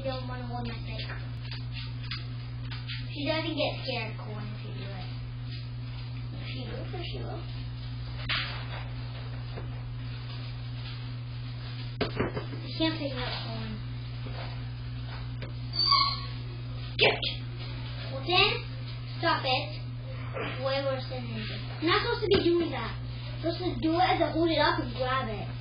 don't want to hold my stick. She doesn't get scared, Corn, if you do it. If she will, for she will. I can't pick it up, Corn. Get! Well then, stop it. It's way worse than ninja. You're not supposed to be doing that. You're supposed to do it and then hold it up and grab it.